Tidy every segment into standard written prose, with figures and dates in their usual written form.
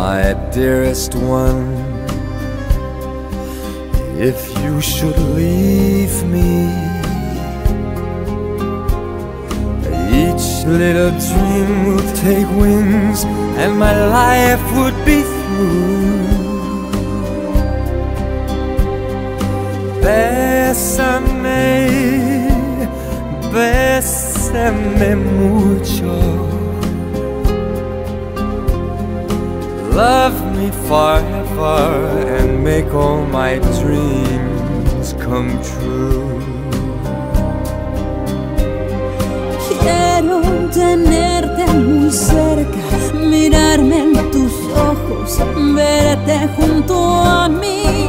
my dearest one, if you should leave me, each little dream would take wings and my life would be through. Bésame, bésame mucho. Love me forever and make all my dreams come true. Quiero tenerte muy cerca, mirarme en tus ojos, verte junto a mí.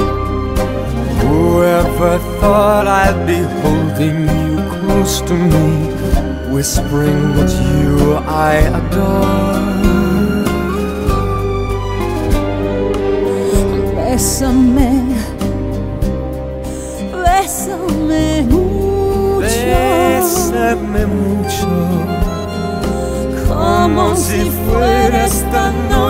Whoever thought I'd be holding you close to me, whispering that you I adore. Bésame, bésame mucho, Bésame mucho, como si fuera esta noche